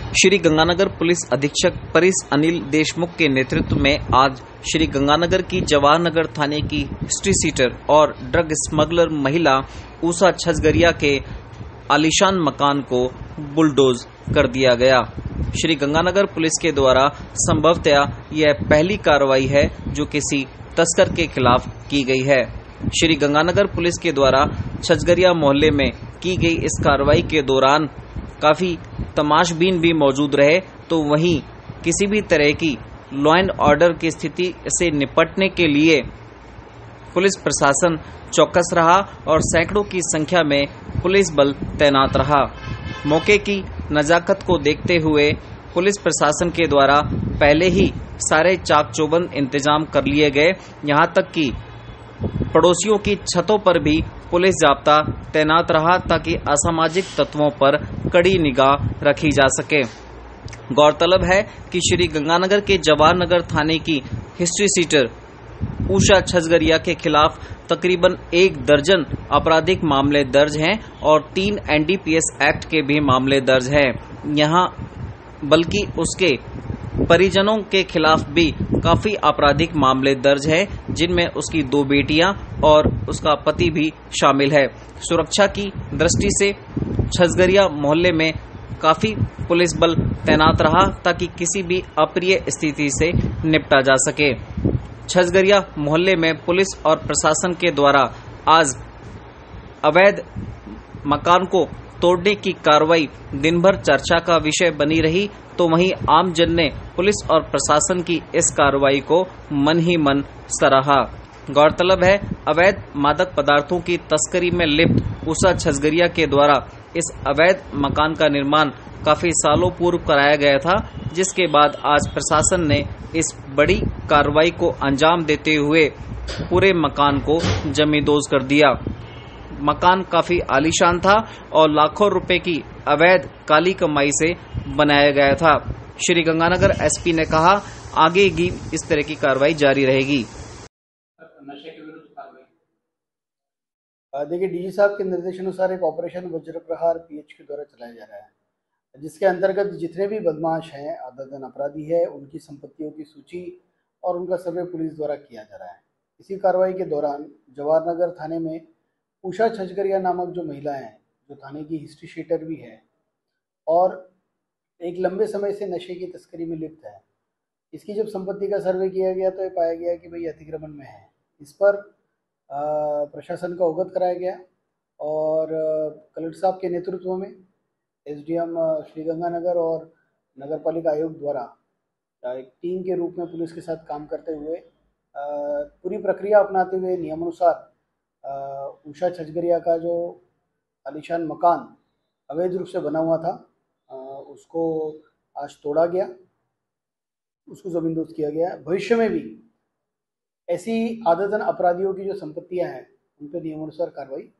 Shri Ganganagar police अधीक्षक परिस अनिल देशमुख के नेतृत्व में आज श्री गंगानगर की जवाहर नगर थाने की हिस्ट्री सीटर और ड्रग स्मगलर महिला उषा छजगरिया के आलीशान मकान को बुलडोज कर दिया गया। श्री गंगानगर पुलिस के द्वारा संभवतया यह पहली कार्रवाई है जो किसी तस्कर के खिलाफ की गई है। श्री गंगानगर पुलिस के द्वारा छजगरिया मोहल्ले में की गई इस कार्रवाई के दौरान काफी तमाशबीन भी मौजूद रहे, तो वहीं किसी भी तरह की लॉ एंड ऑर्डर की स्थिति से निपटने के लिए पुलिस प्रशासन चौकस रहा और सैकड़ों की संख्या में पुलिस बल तैनात रहा। मौके की नजाकत को देखते हुए पुलिस प्रशासन के द्वारा पहले ही सारे चाक चौबंद इंतजाम कर लिए गए। यहां तक कि पड़ोसियों की छतों पर भी पुलिस जाब्ता तैनात रहा ताकि असामाजिक तत्वों पर कड़ी निगाह रखी जा सके। गौरतलब है कि श्री गंगानगर के जवाहर नगर थाने की हिस्ट्री सीटर उषा छजगरिया के खिलाफ तकरीबन 1 दर्जन आपराधिक मामले दर्ज हैं और 3 एनडीपीएस एक्ट के भी मामले दर्ज हैं। यहां बल्कि उसके परिजनों के खिलाफ भी काफी आपराधिक मामले दर्ज हैं, जिनमें उसकी 2 बेटियां और उसका पति भी शामिल है। सुरक्षा की दृष्टि से छजगरिया मोहल्ले में काफी पुलिस बल तैनात रहा ताकि किसी भी अप्रिय स्थिति से निपटा जा सके। छजगरिया मोहल्ले में पुलिस और प्रशासन के द्वारा आज अवैध मकान को तोड़ने की कार्रवाई दिन भर चर्चा का विषय बनी रही, तो वहीं आमजन ने पुलिस और प्रशासन की इस कार्रवाई को मन ही मन सराहा। गौरतलब है, अवैध मादक पदार्थों की तस्करी में लिप्त उषा छजगरिया के द्वारा इस अवैध मकान का निर्माण काफी सालों पूर्व कराया गया था, जिसके बाद आज प्रशासन ने इस बड़ी कार्रवाई को अंजाम देते हुए पूरे मकान को जमींदोज कर दिया। मकान काफी आलीशान था और लाखों रुपए की अवैध काली कमाई से बनाया गया था। श्री गंगानगर एसपी ने कहा, आगे भी इस तरह की कार्रवाई जारी रहेगी। नशे के विरुद्ध कार्रवाई देखिए, डीजी साहब के निर्देशानुसार एक ऑपरेशन वज्र प्रहार पीएच के द्वारा चलाया जा रहा है, जिसके अंतर्गत जितने भी बदमाश हैं, आदतन अपराधी है, उनकी संपत्तियों की सूची और उनका सर्वे पुलिस द्वारा किया जा रहा है। इसी कार्रवाई के दौरान जवाहर नगर थाने में उषा छजगरिया नामक जो महिला है, जो थाने की हिस्ट्री शीटर भी है और एक लंबे समय से नशे की तस्करी में लिप्त है, इसकी जब संपत्ति का सर्वे किया गया तो ये पाया गया कि भाई अतिक्रमण में है। इस पर प्रशासन को अवगत कराया गया और कलेक्टर साहब के नेतृत्व में एसडीएम श्री गंगानगर और नगर पालिका आयोग द्वारा एक टीम के रूप में पुलिस के साथ काम करते हुए पूरी प्रक्रिया अपनाते हुए नियमानुसार उषा छजगरिया का जो आलीशान मकान अवैध रूप से बना हुआ था, उसको आज तोड़ा गया, उसको जमींदोज किया गया। भविष्य में भी ऐसी आदतन अपराधियों की जो संपत्तियां हैं, उन पर नियमानुसार कार्रवाई